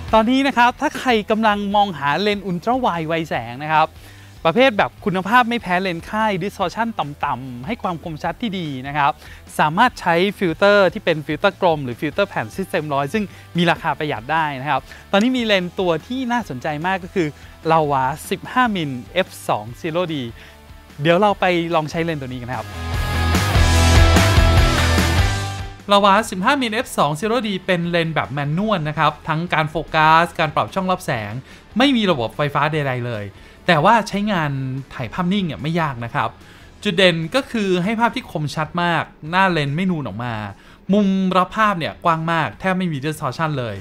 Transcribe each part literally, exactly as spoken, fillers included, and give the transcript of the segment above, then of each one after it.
ตอนนี้นะครับถ้าใครกำลังมองหาเลนส์อุลตร้าไวด์ไวแสงนะครับประเภทแบบคุณภาพไม่แพ้เลนส์ค่าย distortion ต่ำๆให้ความคมชัดที่ดีนะครับสามารถใช้ฟิลเตอร์ที่เป็นฟิลเตอร์กลมหรือฟิลเตอร์แผ่น System ร้อยซึ่งมีราคาประหยัดได้นะครับตอนนี้มีเลนส์ตัวที่น่าสนใจมากก็คือ Laowa สิบห้ามิล เอฟ สอง Zero D เดี๋ยวเราไปลองใช้เลนส์ตัวนี้กันครับLaowa สิบห้ามิล เอฟ สอง Zero D เป็นเลนส์แบบแมนนวลนะครับทั้งการโฟกัสการปรับช่องรับแสงไม่มีระบบไฟฟ้าใดๆเลยแต่ว่าใช้งานถ่ายภาพนิ่งเนี่ยไม่ยากนะครับจุดเด่นก็คือให้ภาพที่คมชัดมากหน้าเลนส์ไม่นูนออกมามุมรับภาพเนี่ยกว้างมากแทบไม่มี distortion เลย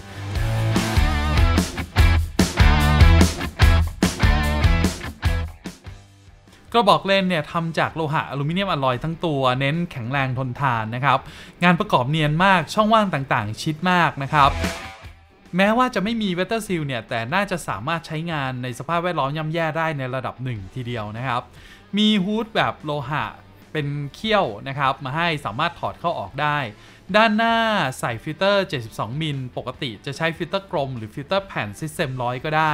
กระบอกเลนส์เนี่ยทำจากโลหะอลูมิเนียมอลลอยทั้งตัวเน้นแข็งแรงทนทานนะครับงานประกอบเนียนมากช่องว่างต่างๆชิดมากนะครับแม้ว่าจะไม่มีเวเตอร์ซีลเนี่ยแต่น่าจะสามารถใช้งานในสภาพแวดล้อมย่ำแย่ได้ในระดับหนึ่งทีเดียวนะครับมีฮูดแบบโลหะเป็นเขี้ยวนะครับมาให้สามารถถอดเข้าออกได้ด้านหน้าใส่ฟิลเตอร์เจ็ดสิบสองมิลปกติจะใช้ฟิลเตอร์กลมหรือฟิลเตอร์แผ่น System ร้อยก็ได้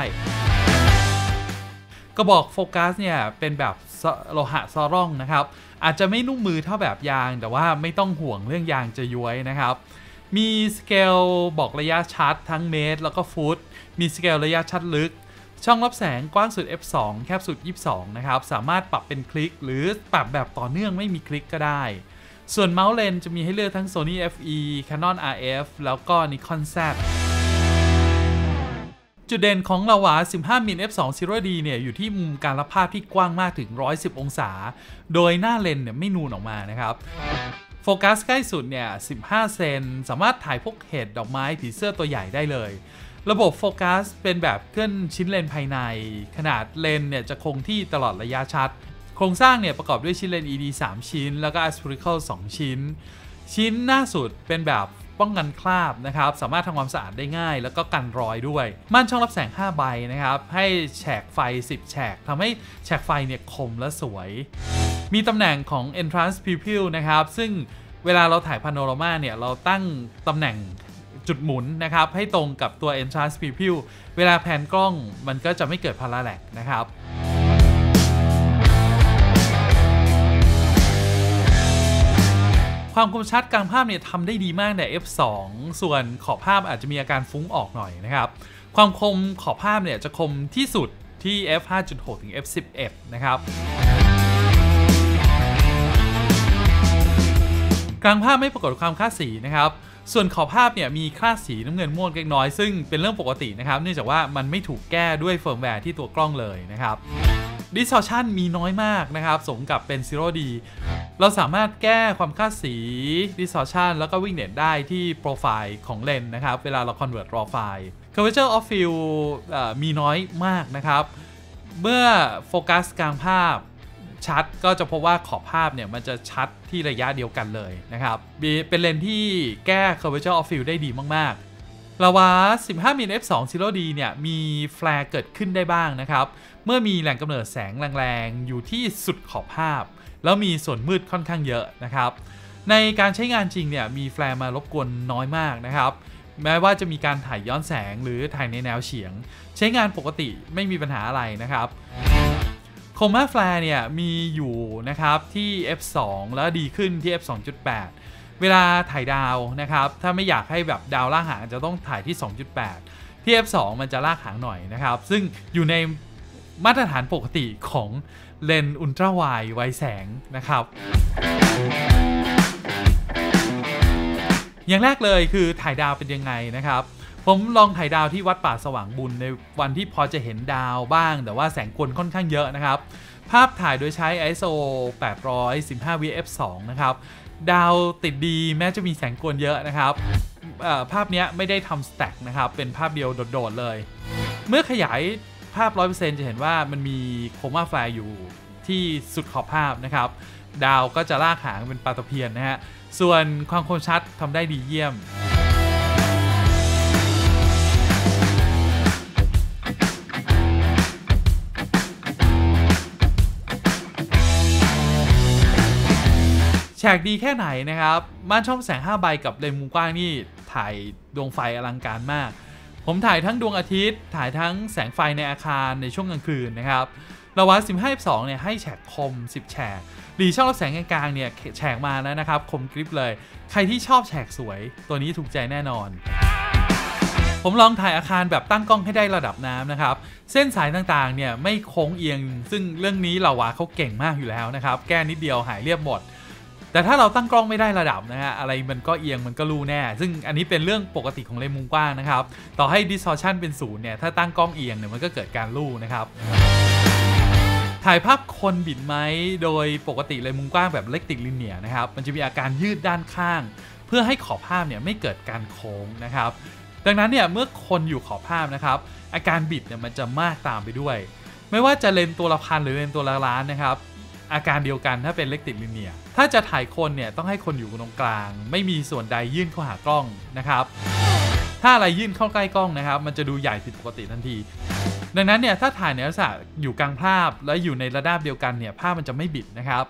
กระบอกโฟกัสเนี่ยเป็นแบบโลหะซอร่องนะครับอาจจะไม่นุ่มมือเท่าแบบยางแต่ว่าไม่ต้องห่วงเรื่องยางจะย้วยนะครับมีสเกลบอกระยะชัดทั้งเมตรแล้วก็ฟุตมีสเกลระยะชัดลึกช่องรับแสงกว้างสุด เอฟ สอง แคบสุด ยี่สิบสอง นะครับสามารถปรับเป็นคลิกหรือปรับแบบต่อเนื่องไม่มีคลิกก็ได้ส่วนเมาส์เลนจะมีให้เลือกทั้ง Sony เอฟ อี Canon อาร์ เอฟ แล้วก็ Nikon แซด จุดเด่นของ Laowa สิบห้ามิล เอฟ สอง Zero D เนี่ยอยู่ที่มุมการรับภาพที่กว้างมากถึงหนึ่งร้อยสิบองศาโดยหน้าเลนเนี่ยไม่นูนออกมานะครับโฟกัสใกล้สุดเนี่ยสิบห้าเซนสามารถถ่ายพวกเห็ดดอกไม้ผีเสื้อตัวใหญ่ได้เลยระบบโฟกัสเป็นแบบเคลื่อนชิ้นเลนภายในขนาดเลนเนี่ยจะคงที่ตลอดระยะชัดโครงสร้างเนี่ยประกอบด้วยชิ้นเลน อี ดี สามชิ้นแล้วก็ aspherical สองชิ้นชิ้นหน้าสุดเป็นแบบป้องกันคราบนะครับสามารถทำความสะอาดได้ง่ายแล้วก็กันรอยด้วยม่านช่องรับแสงห้าใบนะครับให้แฉกไฟสิบแฉกทำให้แฉกไฟเนี่ยคมและสวยมีตำแหน่งของ entrance pupil นะครับซึ่งเวลาเราถ่ายพาโนรามาเนี่ยเราตั้งตำแหน่งจุดหมุนนะครับให้ตรงกับตัว entrance pupil เวลาแพนกล้องมันก็จะไม่เกิด parallax นะครับความคมชัดกลางภาพเนี่ยทำได้ดีมากใน เอฟ สอง ส่วนขอบภาพอาจจะมีอาการฟุ้งออกหน่อยนะครับความคมขอบภาพเนี่ยจะคมที่สุดที่ เอฟ ห้าจุดหก ถึง เอฟ สิบเอ็ด นะครับกลางภาพไม่ปรากฏความคลาดสีนะครับส่วนขอบภาพเนี่ยมีคลาดสีน้ำเงินม่วงเล็กน้อยซึ่งเป็นเรื่องปกตินะครับเนื่องจากว่ามันไม่ถูกแก้ด้วยเฟิร์มแวร์ที่ตัวกล้องเลยนะครับ distortion มีน้อยมากนะครับสมกับเป็น Zero D เราสามารถแก้ความคลาดสี distortion แล้วก็ vignette ได้ที่โปรไฟล์ของเลนส์นะครับเวลาเรา convert raw file curvature of field มีน้อยมากนะครับเมื่อโฟกัสกลางภาพชัดก็จะพบว่าขอบภาพเนี่ยมันจะชัดที่ระยะเดียวกันเลยนะครับเป็นเลนส์ที่แก้ curvature of field ได้ดีมากๆLaowa สิบห้ามิล เอฟ สอง Zero D เนี่ยมีแฟลร์เกิดขึ้นได้บ้างนะครับเมื่อมีแหล่งกำเนิดแสงแรงๆอยู่ที่สุดขอบภาพแล้วมีส่วนมืดค่อนข้างเยอะนะครับในการใช้งานจริงเนี่ยมีแฟลร์มารบกวนน้อยมากนะครับแม้ว่าจะมีการถ่ายย้อนแสงหรือถ่ายในแนวเฉียงใช้งานปกติไม่มีปัญหาอะไรนะครับโคม่าแฟลร์เนี่ยมีอยู่นะครับที่ เอฟ สอง แล้วดีขึ้นที่ เอฟ สองจุดแปด เวลาถ่ายดาวนะครับถ้าไม่อยากให้แบบดาวลากหางจะต้องถ่ายที่ สองจุดแปด ที่ เอฟ สอง มันจะลากหางหน่อยนะครับซึ่งอยู่ในมาตรฐานปกติของเลนส์อุลตร้าไวด์ไวแสงนะครับอย่างแรกเลยคือถ่ายดาวเป็นยังไงนะครับผมลองถ่ายดาวที่วัดป่าสว่างบุญในวันที่พอจะเห็นดาวบ้างแต่ว่าแสงกลค่อนข้างเยอะนะครับภาพถ่ายโดยใช้ ไอ เอส โอ แปดร้อยสิบห้า วี เอฟ สอง นะครับดาวติดดีแม้จะมีแสงกลเยอะนะครับภาพนี้ไม่ได้ทำสแต็กนะครับเป็นภาพเดียวโดดๆเลยเมื่อขยายภาพ ร้อยเปอร์เซ็นต์ จะเห็นว่ามันมีโคม่าแฟลร์อยู่ที่สุดขอบภาพนะครับดาวก็จะลากหางเป็นปลาตะเพียนนะฮะส่วนความคมชัดทำได้ดีเยี่ยมแฉกดีแค่ไหนนะครับม่านช่องแสงห้าใบกับเลนส์มุมกว้างนี่ถ่ายดวงไฟอลังการมากผมถ่ายทั้งดวงอาทิตย์ถ่ายทั้งแสงไฟในอาคารในช่วงกลางคืนนะครับระหว่างสิบห้า สิบสองเนี่ยให้แฉกคมสิบแฉกหลีช่องรับแสงกลางๆเนี่ยแฉกมาแล้วนะครับคมกริบเลยใครที่ชอบแฉกสวยตัวนี้ถูกใจแน่นอนผมลองถ่ายอาคารแบบตั้งกล้องให้ได้ระดับน้ำนะครับเส้นสายต่างๆเนี่ยไม่โค้งเอียงซึ่งเรื่องนี้เหล่าวาเขาเก่งมากอยู่แล้วนะครับแก้นิดเดียวหายเรียบหมดแต่ถ้าเราตั้งกล้องไม่ได้ระดับนะฮะอะไรมันก็เอียงมันก็รูแน่ซึ่งอันนี้เป็นเรื่องปกติของเลนส์มุมกว้างนะครับต่อให้ distortion เป็นศูนย์เนี่ยถ้าตั้งกล้องเอียงเนี่ยมันก็เกิดการรูนะครับถ่ายภาพคนบิดไหมโดยปกติเลนส์มุมกว้างแบบเล็กติดลิเนียร์นะครับมันจะมีอาการยืดด้านข้างเพื่อให้ขอบภาพเนี่ยไม่เกิดการโค้งนะครับดังนั้นเนี่ยเมื่อคนอยู่ขอบภาพนะครับอาการบิดเนี่ยมันจะมากตามไปด้วยไม่ว่าจะเลนส์ตัวละพันหรือเลนส์ตัวละล้านนะครับอาการเดียวกันถ้าเป็นเล็กติดลิเนียร์ถ้าจะถ่ายคนเนี่ยต้องให้คนอยู่ตรงกลางไม่มีส่วนใดยื่นเข้าหากล้องนะครับถ้าอะไรยื่นเข้าใกล้กล้องนะครับมันจะดูใหญ่ผิดปกติทันทีดังนั้นเนี่ยถ้าถ่ายในลักษณะอยู่กลางภาพและอยู่ในระดับเดียวกันเนี่ยภาพมันจะไม่บิดนะครับ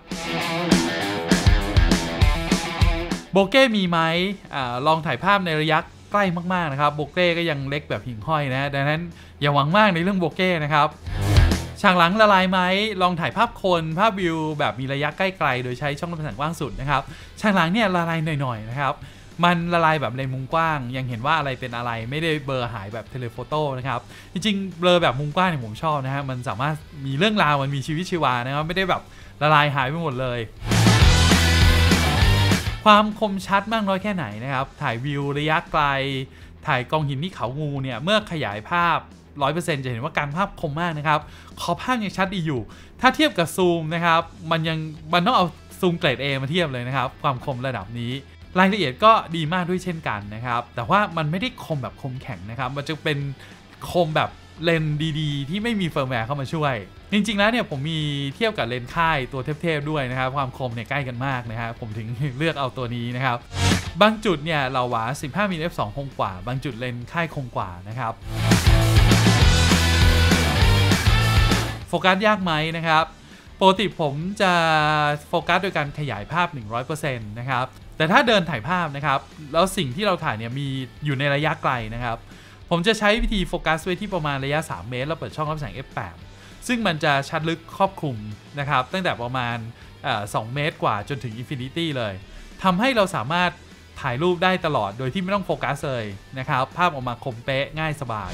โบเก้มีไหมอ่าลองถ่ายภาพในระยะใกล้มากๆนะครับโบเก้ก็ยังเล็กแบบหิ่งห้อยนะดังนั้นอย่าหวังมากในเรื่องโบเก้นะครับฉากหลังละลายไหมลองถ่ายภาพคนภาพวิวแบบมีระยะใกล้ไกลโดยใช้ช่องรับแสงกว้างสุดนะครับฉากหลังเนี่ยละลายหน่อยๆนะครับมันละลายแบบเลนส์มุมกว้างยังเห็นว่าอะไรเป็นอะไรไม่ได้เบลอหายแบบเทเลโฟโต้นะครับจริงๆเบลอแบบมุมกว้างเนี่ยผมชอบนะฮะมันสามารถมีเรื่องราวมันมีชีวิตชีวานะครับไม่ได้แบบละลายหายไปหมดเลยความคมชัดมากน้อยแค่ไหนนะครับถ่ายวิวระยะไกลถ่ายกองหินที่เขางูเนี่ยเมื่อขยายภาพ ร้อยเปอร์เซ็นต์ จะเห็นว่าการภาพคมมากนะครับขอบภาพยังชัดดีอยู่ถ้าเทียบกับซูมนะครับมันยังมันต้องเอาซูมเกรด A มาเทียบเลยนะครับความคมระดับนี้รายละเอียดก็ดีมากด้วยเช่นกันนะครับแต่ว่ามันไม่ได้คมแบบคมแข็งนะครับมันจะเป็นคมแบบเลนส์ดีๆที่ไม่มีเฟิร์มแวร์เข้ามาช่วยจริงๆแล้วเนี่ยผมมีเทียบกับเลนส์ค่ายตัวเทพๆด้วยนะครับความคมเนี่ยใกล้กันมากนะครับผมถึงเลือกเอาตัวนี้นะครับบางจุดเนี่ยเราว่าสิบห้ามิลลิเมตร เอฟ สอง คงกว่าบางจุดเลนส์ค่ายคงกว่านะครับโฟกัสยากไหมนะครับปกติผมจะโฟกัสโดยการขยายภาพ หนึ่งร้อยเปอร์เซ็นต์ นะครับแต่ถ้าเดินถ่ายภาพนะครับแล้วสิ่งที่เราถ่ายเนี่ยมีอยู่ในระยะไกลนะครับผมจะใช้วิธีโฟกัสไว้ที่ประมาณระยะสามเมตรแล้วเปิดช่องรับแสง เอฟ แปด ซึ่งมันจะชัดลึกครอบคลุมนะครับตั้งแต่ประมาณสองเมตรกว่าจนถึงอินฟินิตี้เลยทำให้เราสามารถถ่ายรูปได้ตลอดโดยที่ไม่ต้องโฟกัสเลยนะครับภาพออกมาคมเป๊ะง่ายสบาย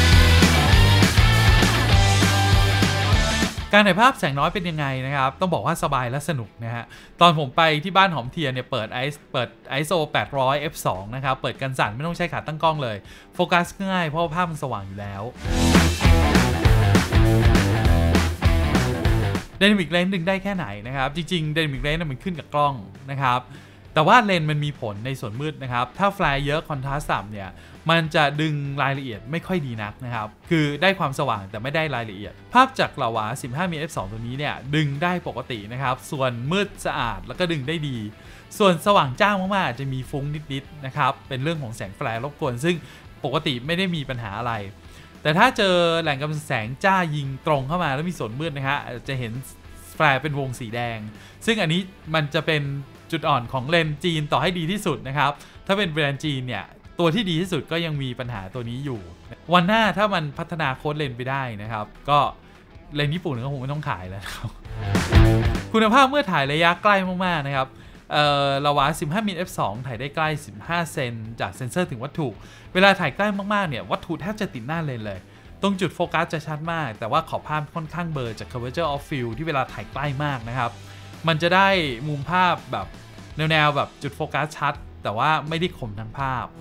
การถ่ายภาพแสงน้อยเป็นยังไงนะครับต้องบอกว่าสบายและสนุกนะฮะตอนผมไปที่บ้านหอมเทียนเนี่ยเปิดไอซ์เปิด ไอ เอส โอ แปดร้อย เอฟ สอง นะครับเปิดกันสั่นไม่ต้องใช้ขาตั้งกล้องเลยโฟกัสง่ายเพราะว่าภาพมันสว่างอยู่แล้วDynamic Range ดึงได้แค่ไหนนะครับจริงๆ Dynamic Range มันขึ้นกับกล้องนะครับแต่ว่าเลนส์มันมีผลในส่วนมืดนะครับถ้าแฟลร์เยอะคอนทราสต์ต่ำเนี่ยมันจะดึงรายละเอียดไม่ค่อยดีนักนะครับคือได้ความสว่างแต่ไม่ได้รายละเอียดภาพจากละวาสิบห้ามิลลิเมตร เอฟ สอง ตัวนี้เนี่ยดึงได้ปกตินะครับส่วนมืดสะอาดแล้วก็ดึงได้ดีส่วนสว่างจ้างมากๆจะมีฟุ้งนิดๆนะครับเป็นเรื่องของแสงแฟลร์รบกวนซึ่งปกติไม่ได้มีปัญหาอะไรแต่ถ้าเจอแหล่งกำเนิดแสงจ้ายิงตรงเข้ามาแล้วมีส่วนมืดนะฮะจะเห็นแฟลร์เป็นวงสีแดงซึ่งอันนี้มันจะเป็นจุดอ่อนของเลนส์จีนต่อให้ดีที่สุดนะครับถ้าเป็นแบรนด์จีนเนี่ยตัวที่ดีที่สุดก็ยังมีปัญหาตัวนี้อยู่วันหน้าถ้ามันพัฒนาโค้ดเลนส์ไปได้นะครับก็เลนส์ญี่ปุ่นก็คงไม่ต้องขายแล้วครับคุณภาพเมื่อถ่ายระยะใกล้มากๆนะครับเอ่อระหว่างสิบห้ามิลลิเมตร เอฟ สอง ถ่ายได้ใกล้สิบห้าเซนจากเซนเซอร์ถึงวัตถุเวลาถ่ายใกล้มากๆเนี่ยวัตถุแทบจะติดหน้าเลนเลยตรงจุดโฟกัสจะชัดมากแต่ว่าขอบภาพค่อนข้างเบลอจาก curvature of field ที่เวลาถ่ายใกล้มากนะครับมันจะได้มุมภาพแบบแนวๆแบบจุดโฟกัสชัดแต่ว่าไม่ได้คมทั้งภาพ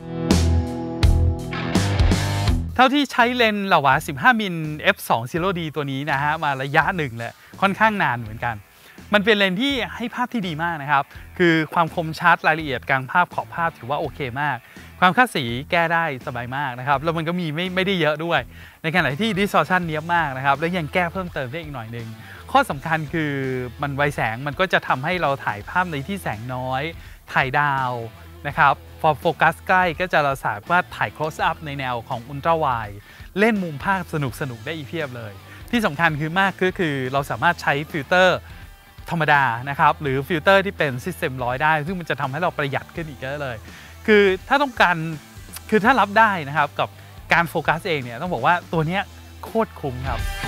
เท่าที่ใช้เลนส์ละวาสิบห้ามิลลิเมตร เอฟ สอง Zero D ตัวนี้นะฮะมาระยะหนึ่งเลยค่อนข้างนานเหมือนกันมันเป็นเลนส์ที่ให้ภาพที่ดีมากนะครับคือความคมชัดรายละเอียดกลางภาพขอบภาพถือว่าโอเคมากความคาดสีแก้ได้สบายมากนะครับแล้วมันก็มีไม่ไม่ได้เยอะด้วยในขณะที่ distortion เนียบมากนะครับแล้วยังแก้เพิ่มเติมได้อีกหน่อยนึงข้อสำคัญคือมันไวแสงมันก็จะทำให้เราถ่ายภาพในที่แสงน้อยถ่ายดาวนะครับพอโฟกัสใกล้ก็จะเราสามารถถ่าย close up ในแนวของ ultra wide เล่นมุมภาพสนุกสนุกได้อีกเพียบเลยที่สำคัญคือมากก็คือเราสามารถใช้ฟิลเตอร์ธรรมดานะครับหรือฟิลเตอร์ที่เป็น System ร้อยได้ซึ่งมันจะทำให้เราประหยัดขึ้นอีกเยอะเลยคือถ้าต้องการคือถ้ารับได้นะครับกับการโฟกัสเองเนี่ยต้องบอกว่าตัวเนี้ยโคตรคุ้มครับ